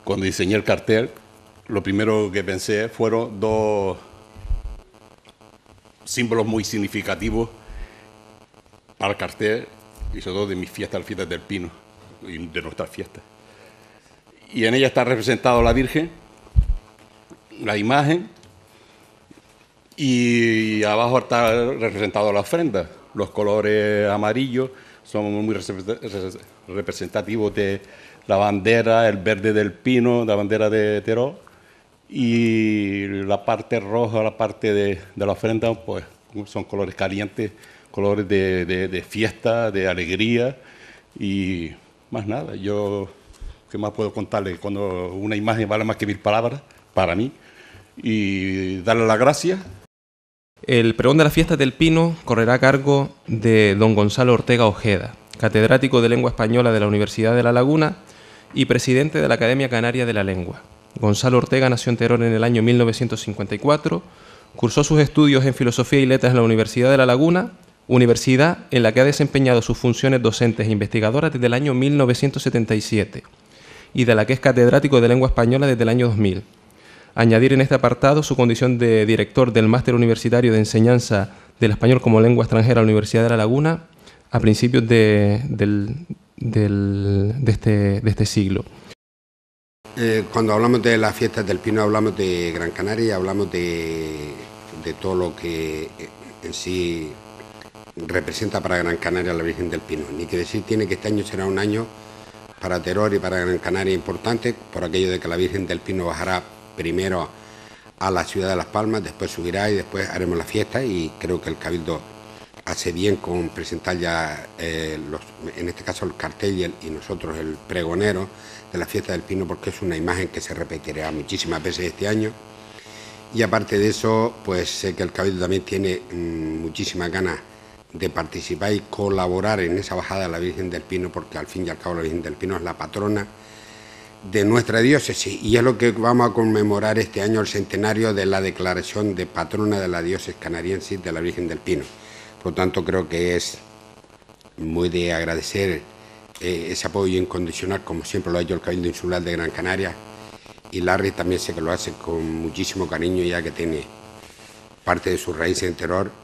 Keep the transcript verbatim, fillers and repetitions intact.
cuando diseñé el cartel, lo primero que pensé fueron dos símbolos muy significativos para el cartel y sobre todo de mis fiestas, las fiestas del Pino y de nuestras fiestas. Y en ella está representado la Virgen, la imagen, y abajo está representado la ofrenda. Los colores amarillos son muy representativos de la bandera, el verde del pino, la bandera de Terol, y la parte roja, la parte de, de la ofrenda, pues son colores calientes, colores de, de, de fiesta, de alegría, y más nada. Yo, ¿qué más puedo contarle? Cuando una imagen vale más que mil palabras, para mí, y darle las gracias. El pregón de las fiestas del Pino correrá a cargo de don Gonzalo Ortega Ojeda, catedrático de Lengua Española de la Universidad de La Laguna y presidente de la Academia Canaria de la Lengua. Gonzalo Ortega nació en Terol en el año mil novecientos cincuenta y cuatro, cursó sus estudios en Filosofía y Letras en la Universidad de La Laguna, universidad en la que ha desempeñado sus funciones docentes e investigadoras desde el año mil novecientos setenta y siete y de la que es catedrático de Lengua Española desde el año dos mil. Añadir en este apartado su condición de director del Máster Universitario de Enseñanza del Español como Lengua Extranjera en la Universidad de La Laguna a principios de, del, del, de, este, de este siglo. Eh, cuando hablamos de las fiestas del Pino hablamos de Gran Canaria y hablamos de, de todo lo que en sí representa para Gran Canaria la Virgen del Pino. Ni que decir tiene que este año será un año para Terol y para Gran Canaria importante, por aquello de que la Virgen del Pino bajará primero a la ciudad de Las Palmas, después subirá y después haremos la fiesta, y creo que el Cabildo hace bien con presentar ya, eh, los, en este caso el cartel y, el, y nosotros el pregonero de la fiesta del Pino, porque es una imagen que se repetirá muchísimas veces este año. Y aparte de eso, pues sé que el Cabildo también tiene mmm, muchísimas ganas de participar y colaborar en esa bajada de la Virgen del Pino, porque al fin y al cabo la Virgen del Pino es la patrona de nuestra diócesis y es lo que vamos a conmemorar este año, el centenario de la declaración de patrona de la diócesis canariense de la Virgen del Pino. Por lo tanto, creo que es muy de agradecer eh, ese apoyo incondicional, como siempre lo ha hecho el Cabildo Insular de Gran Canaria, y Larry también sé que lo hace con muchísimo cariño, ya que tiene parte de su raíz en Terol